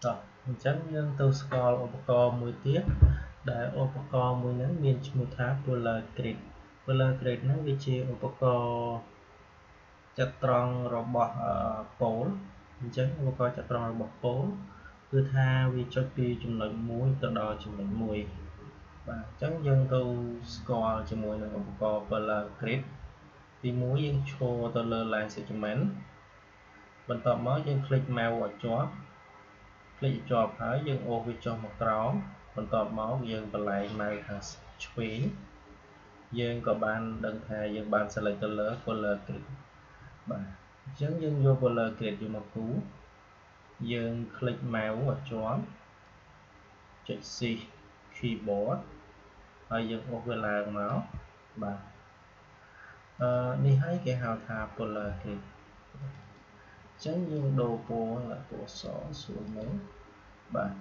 rồi chắc nhưng tôi scrollឧបករណ៍មួយទៀតដែលឧបករណ៍មួយហ្នឹងមានឈ្មោះថា Polar Grid ហ្នឹងវាជាឧបករណ៍ចត្រង្គរបស់ប៉ូលអញ្ចឹងឧបករណ៍ចត្រង្គរបស់ប៉ូលគឺថាវាចុចពីចំណុចមួយទៅដល់ចំណុចមួយបាទអញ្ចឹងយើងទៅស្គាល់ជាមួយនឹងឧបករណ៍ Polar Grid ទី1យើងឈរទៅលើ line segment បន្ទាប់មកយើងคลิก mouse ឲ្យជាប់ហើយយើងអូសវាចុះមកក្រោមបន្ទាប់មកយើងបន្លែង mouse ខាងឆ្វេងយើងក៏បានដឹងថាយើងបាន select ទៅលើ Polar Grid បាទអញ្ចឹងយើងយក Polar Grid យកមកគូយើងคลิก mouse ឲ្យជាប់ចុច Shift keyboard ហើយយើងអូសវាឡើងមកបាទនេះហើយគេហៅថា Polar Grid អញ្ចឹងយើងដូរពណ៌ឡើងពណ៌សស្រួលមើលបាទ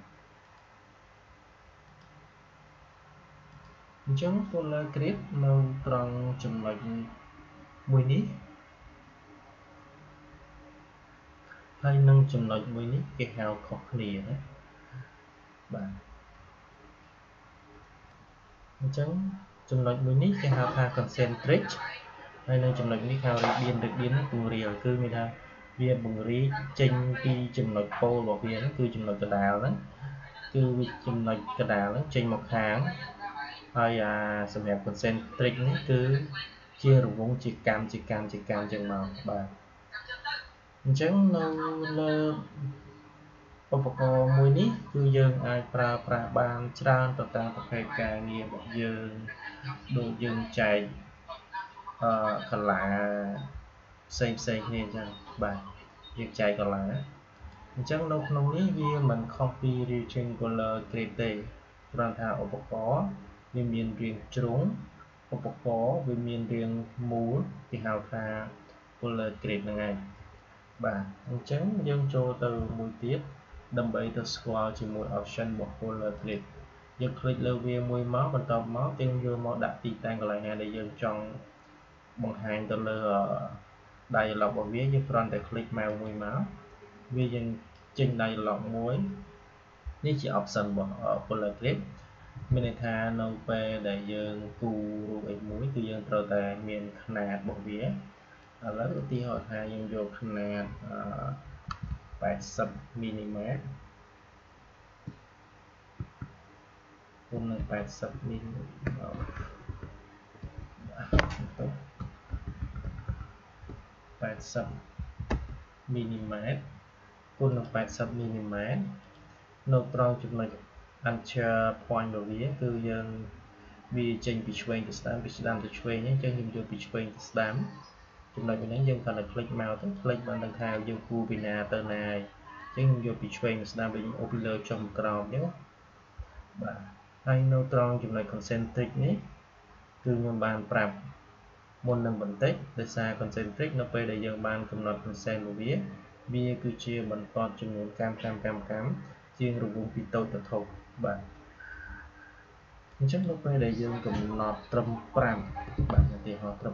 អញ្ចឹង Polar Grid នៅត្រង់ចំណុចមួយនេះហើយនឹងចំណុចមួយនេះគេហៅខុសគ្នាណាបាទអញ្ចឹងចំណុចមួយនេះគេហៅថា concentric ហើយនៅចំណុចនេះហៅ radian ហ្នឹងពង្រាលគឺមានថាវាបង្រីកចេញពីចំណុចប៉ូលរបស់វាហ្នឹងគឺចំណុចកណ្ដាលហ្នឹងគឺវាចំណុចកណ្ដាលហ្នឹងចេញមកខាងហើយសម្រាប់ concentric នេះគឺជារង្វង់ជាកម្មចឹងមកបាទអញ្ចឹងនៅលើឧបករណ៍មួយនេះគឺយើងអាចប្រើប្រាស់បានច្រើនទៅតាមប្រភេទការងាររបស់យើងដូចយើងចែកកន្លាផ្សេងគ្នាអញ្ចឹងបាទយើងចែកកន្លាអញ្ចឹងនៅក្នុងនេះវាមិនខុសពី rectangular grid ទេគ្រាន់ថាឧបករណ៍វាមានរាងជ្រុងឧបករណ៍វាមានរាងមូលគេហៅថា Polar Grid ហ្នឹងឯងបាទអញ្ចឹងយើងចូលទៅមួយទៀតដើម្បីទៅស្គាល់ជាមួយ option របស់ Polar Grid យើងคลิกលើវាមួយមកបន្ទាប់មកយើងយកមកដាក់ទីតាំងកន្លែងណាដែលយើងចង់បង្ហាញទៅលើ dialog របស់វាយើងគ្រាន់តែคลิก mouse មួយមកវាយើងចេញ dialog មួយនេះជា option របស់ Polar Grid មានន័យថានៅពេលដែលយើងគូររូបអីមួយគឺយើងត្រូវតែមានຂະຫນាតរបស់វាឥឡូវឧទាហរណ៍ថាយើងយកຂະຫນាត80 មីលីម៉ែត្រគុណនឹង80 មីលីម៉ែត្រ80 មីលីម៉ែត្រគុណនឹង80 មីលីម៉ែត្រនៅត្រង់ចំណុច anchor point របស់វាគឺយើងវាចេញពីឆ្វេងទៅស្ដាំពីស្ដាំទៅឆ្វេងអញ្ចឹងយើងយកពីឆ្វេងទៅស្ដាំចំណុចនេះយើងគាត់តែคลิกមកទៅคลิกបានដឹងថាយើងគូពីណាទៅណាអញ្ចឹងយើងយកពីឆ្វេងទៅស្ដាំវិញអូពីលើចុះក្រោមអញ្ចឹងបាទហើយនៅត្រង់ចំណុច concentric នេះគឺខ្ញុំបានប្រាប់មុននឹងបន្តិចដោយសារ concentric នៅពេលដែលយើងបានកំណត់ concent របស់វាគឺជាបន្តចំនួនកម្មជាងរង្វង់ពីតូចទៅធំបាទអញ្ចឹងនៅពេលដែលយើងកំណត់ត្រឹម5បាទឧទាហរណ៍ត្រឹម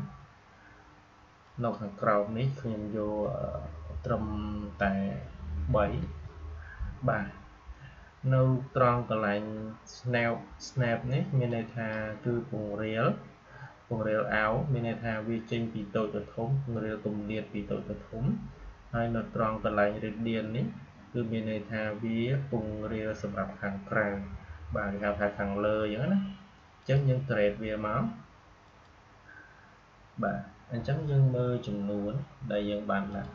5នៅខាងក្រោមនេះខ្ញុំយកត្រឹមតែ3បាទនៅត្រង់កន្លែង snap នេះមានន័យថាគឺពង្រាលអោមានន័យថាវាចេញពីតូចទៅធំពង្រាលគម្លាតពីតូចទៅធំហើយនៅត្រង់កន្លែង radian នេះគឺមានន័យថាវាពង្រាលសម្រាប់ខាងក្រៅបាទគេហៅថាខាងលើអញ្ចឹងណាអញ្ចឹងយើង trade វាមកបាទអញ្ចឹងយើងមើលចំនួនដែលយើងបានដាក់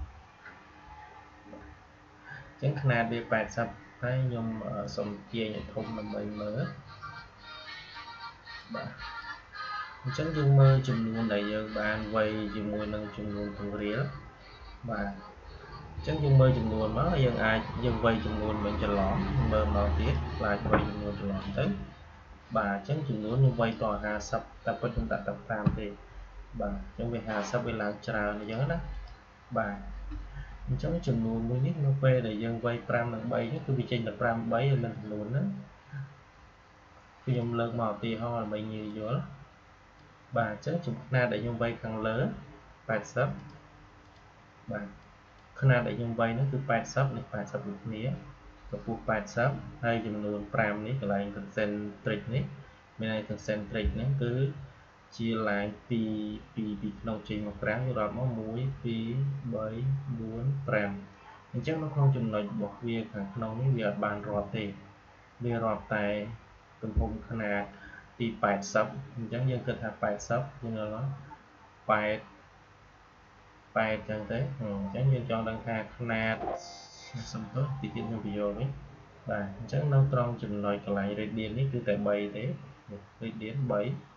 អញ្ចឹងຂະຫນាតវា80ហើយខ្ញុំសូមទាញឲ្យធំដើម្បីមើលបាទអញ្ចឹងយើងមើលចំនួនដែលយើងបានវៃជាមួយនឹងចំនួនពង្រាលបាទអញ្ចឹងយើងមើលចំនួនមកយើងវៃចំនួនមិនច្រឡំមើលមកទៀតខ្លាចវៃចំនួនច្រឡំទៅបាទអញ្ចឹងចំនួនខ្ញុំវៃត50តែពិតខ្ញុំដាក់តែ5ទេបាទអញ្ចឹងវា50វាឡើងច្រើនអញ្ចឹងណាបាទអញ្ចឹងចំនួនមួយនេះនៅពេលដែលយើងវៃ5និង3នេះគឺវាចេញតែ5 3ហើយមិនចំនួនហ្នឹងខ្ញុំលើកមកឧទាហរណ៍ដើម្បីងាយយល់បាទអញ្ចឹងចំណាដែលខ្ញុំវៃខាងលើ80បាទขนาดដែលខ្ញុំវាយនោះគឺ80នេះ80ដូចគ្នាកម្ពស់80ហើយចំនួន5នេះកន្លែង concentric នេះមានន័យ concentric ហ្នឹងគឺជាឡាយពីក្នុងចេញមកក្រៅរាប់មក1 2 3 4 5អញ្ចឹងនៅក្នុងចំណុចរបស់វាខាងក្នុងនេះវាអត់បានរាប់ទេវារាប់តែទំហំขนาดពី80អញ្ចឹងយើងគិតថា80យើងដល់8ចឹងទៅអញ្ចឹងយើងចង់ដឹងថាຂະຫນາດសំទោសទីទៀតខ្ញុំបញ្យល់វិញបាទអញ្ចឹងនៅត្រង់ចំណុចកន្លែង radian នេះគឺតែ3ទេ radian 3 1 2 3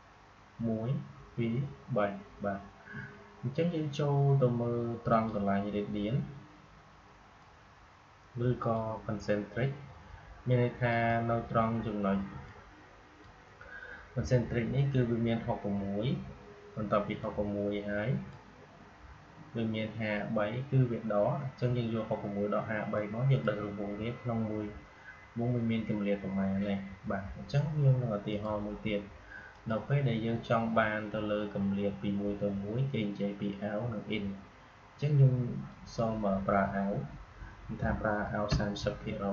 បាទអញ្ចឹងយើងចូលទៅមើលត្រង់កន្លែង radian ឬក៏ concentric មានន័យថានៅត្រង់ចំណុច concentric នេះគឺវាមាន66បន្ទាប់ពី66ហើយវាមាន53គឺវាដកអញ្ចឹងយើងយក66ដក53មកយើងដឹងរង្វង់វាក្នុងមួយវងវាមានកម្រិតប្រមាណនេះបាទអញ្ចឹងយើងនឹងឧទាហរណ៍មួយទៀតនៅពេលដែលយើងចង់បានទៅលើកម្រិតពី1ទៅ1គេនិយាយពី out និង in អញ្ចឹងយើងសូមប្រើ out ថាប្រើ out 30%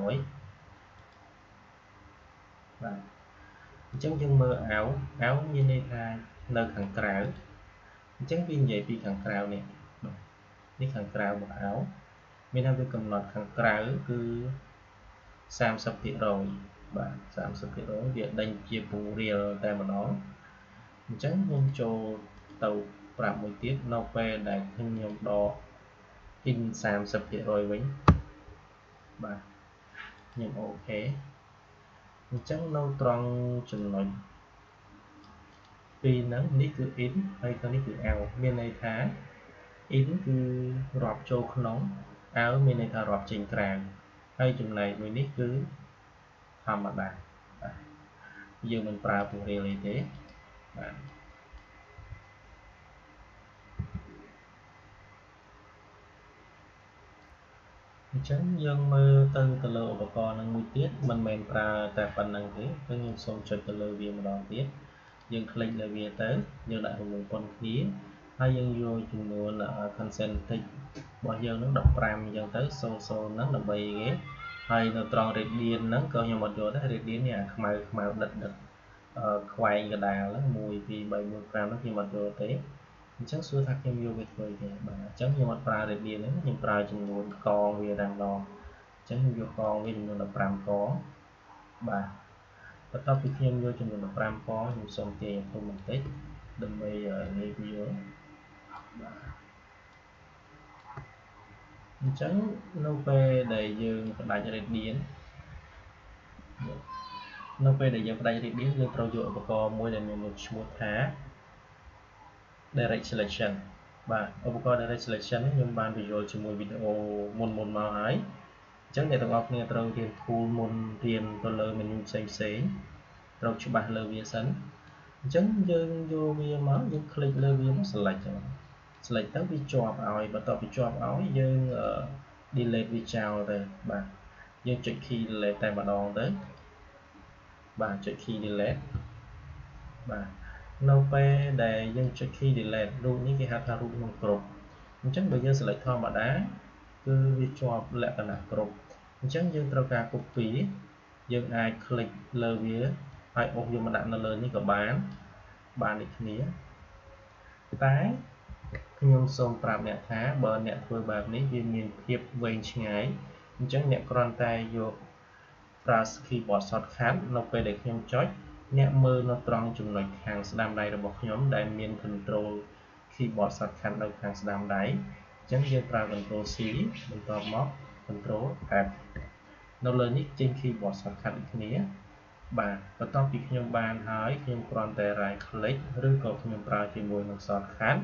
បាទអញ្ចឹងយើងមើល out មានន័យថានៅខាងក្រៅអញ្ចឹងវានិយាយពីខាងក្រៅនេះនេះខាងក្រៅរបស់ out មានថាវាកំណត់ខាងក្រៅគឺ30% បាទ30% វាដេញជាពង្រាលតែម្ដងអញ្ចឹងខ្ញុំចូលទៅប្រាប់មួយទៀតនៅពេលដែលខ្ញុំដក in 30% វិញបាទខ្ញុំអូខេអញ្ចឹងនៅត្រង់ចំណុចពីរហ្នឹងនេះគឺ in ហើយទៅនេះគឺ out មានន័យថា in គឺរាប់ចូលក្នុង out មានន័យថារាប់ចេញក្រៅហើយចំណែកមួយនេះគឺធម្មតាបាទយើងមិនប្រើពង្រាលអីទេបាទអញ្ចឹងយើងមើលទៅលើឧបករណ៍នឹងមួយទៀតមិនមែនប្រើតែប៉ុណ្្នឹងទេខ្ញុំសូមចុចទៅលើវាម្ដងទៀតយើងคลิกលើវាទៅយើងដាក់រង្វង់ប៉ុនគ្នាហើយយើងយកចំនួន concentric របស់យើងនឹង15អញ្ចឹងទៅ00ហ្នឹងដើម្បីគេហើយនៅត្រង់ radian ហ្នឹងក៏ខ្ញុំអត់យកដែរ radian នេះអាខ្មៅដិតខ្វែងកដាលហ្នឹង1 2 3 4 5ហ្នឹងខ្ញុំអត់យកទេអញ្ចឹងសួរថាខ្ញុំយកវាធ្វើអីទេបាទអញ្ចឹងខ្ញុំអត់ប្រើ radian ហ្នឹងខ្ញុំប្រើចំនួនកងវាតែម្ដងអញ្ចឹងខ្ញុំយកកងវាចំនួន15កងបាទបន្ទាប់ពីខ្ញុំយកចំនួន15កងខ្ញុំសូមទាញធំបន្តិចដើម្បីងាយយល់បាទអញ្ចឹងនៅពេលដែលយើងផ្ដាច់ radian យើងត្រូវយកឧបករណ៍មួយដែលមានឈ្មោះថា direct selection បាទឧបករណ៍ direct selection នេះខ្ញុំបានបញ្យល់ជាមួយវីដេអូមុនមកហើយអញ្ចឹងអ្នកទាំងអស់គ្នាត្រូវរៀន tool មុនរៀនទៅលើ menu ផ្សេងត្រូវច្បាស់លើវាសិនអញ្ចឹងយើងយកវាមកយើងคลิกលើវាមក select ទៅវាជាប់ឲ្យបន្ទាប់ពីជាប់ឲ្យយើង delete វាចោលទៅបាទយើងចុច key delete តែម្ដងទៅបាទចុច key delete បាទនៅពេលដែលយើងចុច key delete រូបនេះគេហៅថារូបក្នុងគ្រប់អញ្ចឹងបើយើង select ធម្មតាគឺវាជាប់លក្ខណៈគ្រប់អញ្ចឹងយើងត្រូវការ copy យើងអាច click លើវាហើយអូសយកមកដាក់នៅលើនេះក៏បានដូចគ្នាតែខ្ញុំសូមប្រាប់អ្នកថាបើអ្នកធ្វើបែបនេះវាមានភាពវែងឆ្ងាយអញ្ចឹងអ្នកគ្រាន់តែយកប្រើ keyboard shortcut នៅពេលដែលខ្ញុំចុចអ្នកមើលនៅត្រង់ចំណុចខាងស្ដាំដៃរបស់ខ្ញុំដែលមាន control keyboard shortcut នៅខាងស្ដាំដៃអញ្ចឹងយើងប្រើ control C បន្ទាប់មក control F នៅលើនេះចេញ keyboard shortcut ដូចគ្នាបាទបន្ទាប់ពីខ្ញុំបានហើយខ្ញុំគ្រាន់តែ right click ឬក៏ខ្ញុំប្រើជាមួយនឹង shortcut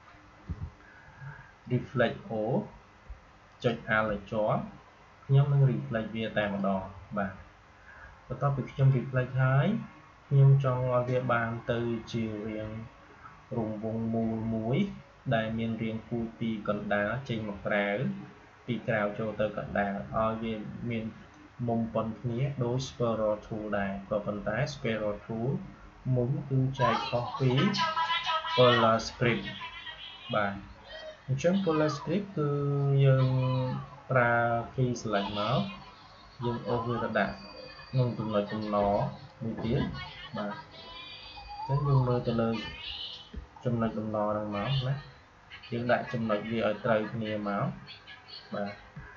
reflect all ចុច Alt ឲ្យជាប់ខ្ញុំនឹង reflect វាតែម្ដងបាទបន្ទាប់ពីខ្ញុំ reflect ហើយខ្ញុំចង់ឲ្យវាបានទៅជារាងរង្វង់មូលមួយដែលមានរាងពូជពីកណ្ដាលចេញមកក្រៅពីក្រៅចូលទៅកណ្ដាលឲ្យវាមានមុំប៉ុនគ្នាដូច spiral tool ដែរក៏ប៉ុន្តែ spiral tool មុំគឺចែកខុសពី polar script បាទអ trong polar script គឺយើងប្រើ key select មកយើងអូសវាទៅដាក់ក្នុងចំណុចចំណមួយទៀតបាទអញ្ចឹងយើងមើលទៅលើចំណុចដំណហ្នឹងមកណាយើងដាក់ចំណុចវាឲ្យត្រូវគ្នាមកបាទ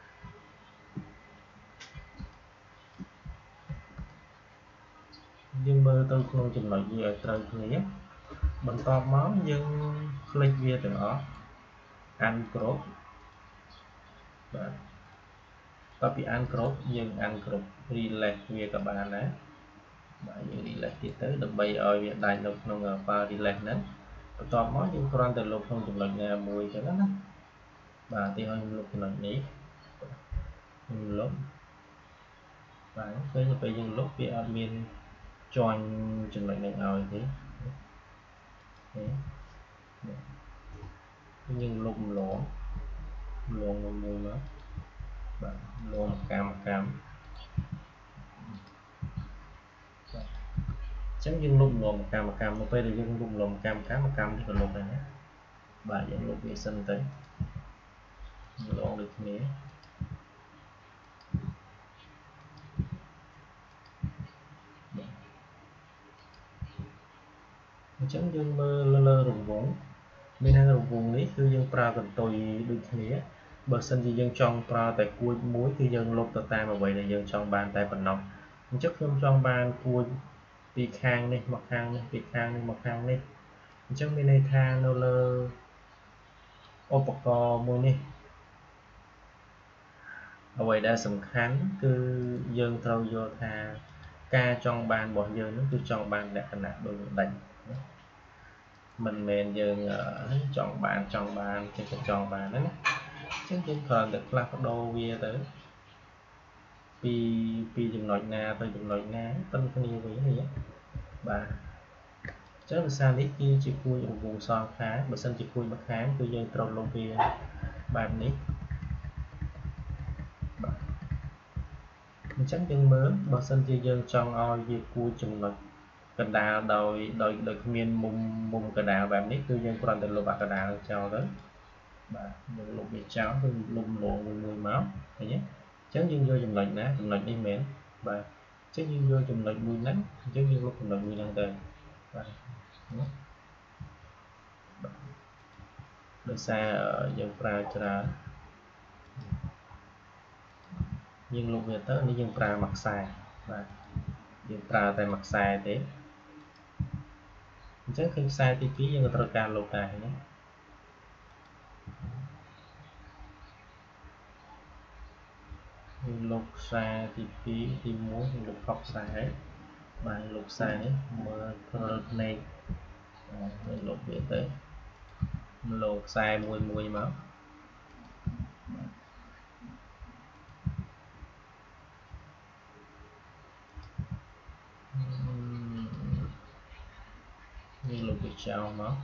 យើងមើលទៅក្នុងចំណុចវាឲ្យត្រូវគ្នាបន្ទាប់មកយើងคลิกវាទាំងអស់ uncrop បាទតទៅពី uncrop យើង uncrop relax វាក៏បានដែរបាទយើង relax ទៀតទៅដើម្បីឲ្យវាដាច់នៅក្នុង file relax ហ្នឹងបន្ទាប់មកយើងគ្រាន់តែលុបក្នុងចំណុចណាមួយចឹងណាបាទទីឲ្យខ្ញុំលុបចំណុចនេះខ្ញុំលុបបាទពេលយើងលុបវាអត់មានជាន់ចំណុចនេះឲ្យទេយើងលុបម្លងមួយមកបាទម្លងកម្មចឹងយើងលុបម្លងកម្មនៅពេលដែលយើងលុបម្លងកម្មនេះក៏លុបដែរណាបាទយើងលុបវាសិនទៅម្លងដូចគ្នាអញ្ចឹងយើងមើលលើរង្វង់មានថារង្វង់នេះគឺយើងប្រើកន្ទុយដូចគ្នាបើសិនជាយើងចង់ប្រើតែគួចមួយគឺយើងលុបទៅតាមអ្វីដែលយើងចង់បានតែប៉ុណ្ណោះអញ្ចឹងខ្ញុំចង់បានគួចពីខាងនេះមកខាងនេះពីខាងនេះមកខាងនេះអញ្ចឹងមានន័យថានៅលើឧបករណ៍មួយនេះអ្វីដែលសំខាន់គឺយើងត្រូវយល់ថាការចង់បានរបស់យើងនឹងគឺចង់បានលក្ខណៈដូចដាច់មិនមែនយើងចង់បានចេះតែចង់បានណាអញ្ចឹងយើងគ្រាន់តែផ្លាស់ប្ដូរវាទៅពីចំណុចណាទៅចំណុចណាទៅគ្នាវិញនេះបាទអញ្ចឹងភាសានេះគឺជាគួយរង្វង់សងខាងបើសិនជាគួយមួយខាងគឺយើងត្រូវលុបវាបែបនេះបាទអញ្ចឹងយើងមើលបើសិនជាយើងចង់ឲ្យវាគួយចំណុចកណ្ដាលដោយគ្មានមុំកណ្ដាលបែបនេះគឺយើងគ្រាន់តែលុបអាកណ្ដាលចោលទៅបាទយើងលុបវាចោលគឺលុបម្លងមួយមកឃើញទេអញ្ចឹងយើងយកចំណុចណាចំណុចនេះមែនបាទអញ្ចឹងយើងយកចំណុចមួយហ្នឹងអញ្ចឹងយើងលុបចំណុចមួយហ្នឹងទៅបាទដោយសារយើងប្រើច្រើនយើងលុបវាទៅនេះយើងប្រើមួយខ្សែបាទយើងប្រើតែមួយខ្សែទេអញ្ចឹងឃើញខ្សែទី2យើងក៏ត្រូវការលុបដែរណាលុបខ្សែទី2ទី1លុបខុសខ្សែបាទលុបខ្សែនេះមើលព្រើភ្នែកយើងលុបវាទៅលុបខ្សែមួយមកយើងលុបវាចោលមក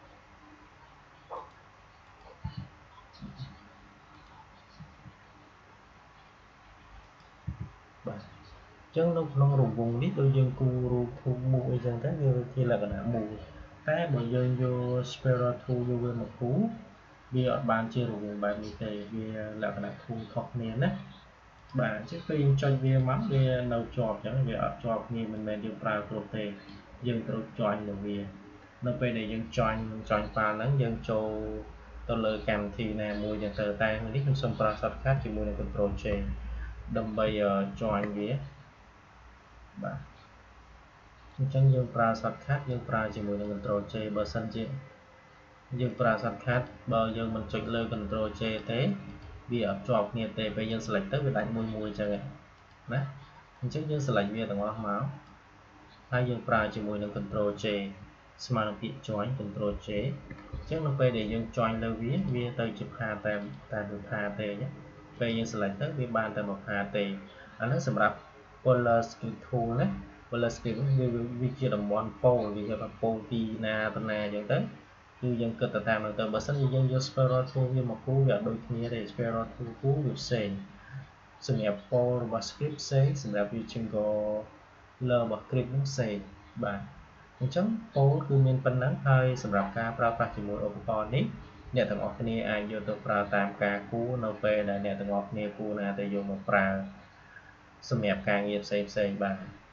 បាទអញ្ចឹងនៅក្នុងរង្វង់នេះដូចយើងគូររូបធូបមូលអីចឹងទៅវាជាលក្ខណៈមូលតែបើយើងយក spiral tool យកវាមកគូរវាអត់បានជារង្វង់បែបនេះទេវាលក្ខណៈធូរខុសគ្នាណាបាទអញ្ចឹងពេលយើងចុចវាមកវានៅជាប់អញ្ចឹងវាអត់ជាប់គ្នាមិនមែនយើងប្រើគ្រប់ទេយើងត្រូវចាញ់លើវានៅពេលដែលយើងចាញ់ហ្វាល់ហ្នឹងយើងចូលទៅលើកម្មវិធីណាមួយចឹងទៅតែនេះខ្ញុំសូមប្រើ shortcut ជាមួយនឹង Ctrl J ដើម្បីjoin វាបាទអញ្ចឹងយើងប្រើ shortcut យើងប្រើជាមួយនឹង Ctrl J បើសិនជាយើងប្រើ shortcut បើយើងមិនចុចលើ Ctrl J ទេវាអត់ជាប់គ្នាទេពេលយើង select ទៅវាដាច់មួយអញ្ចឹងណាអញ្ចឹងយើង select វាទាំងអស់មកហើយយើងប្រើជាមួយនឹង Ctrl J ស្មើនឹងពាក្យ join Ctrl J អញ្ចឹងនៅពេលដែលយើង join លើវាទៅជាផាតែវាផាទេណាពេលយើង select ទៅវាបានតែមកផាទេអានេះសម្រាប់ Polar Script Tool ណា Polar Script វាជាតំបន់ពោលវាជាពោលពីណាទៅណាអញ្ចឹងទៅគឺយើងគិតទៅតាមហ្នឹងទៅបើសិនជាយើងយក Spiral Tool វាមកគូរវាអត់ដូចគ្នាទេ Spiral Tool គូរវាផ្សេងសម្រាប់ពោលរបស់ script ផ្សេងសម្រាប់ Rectangle លើរបស់ script នឹងផ្សេងបាទអញ្ចឹងពោលគឺមានប៉ុណ្ណឹងហើយសម្រាប់ការប្រើប្រាស់ជាមួយឧបករណ៍នេះអ្នកទាំងអស់គ្នាអាចយកទៅប្រើតាមការគូនៅពេលដែលអ្នកទាំងអស់គ្នាគូណាទៅយកមកប្រើសម្រាប់ការងារផ្សេងៗបាន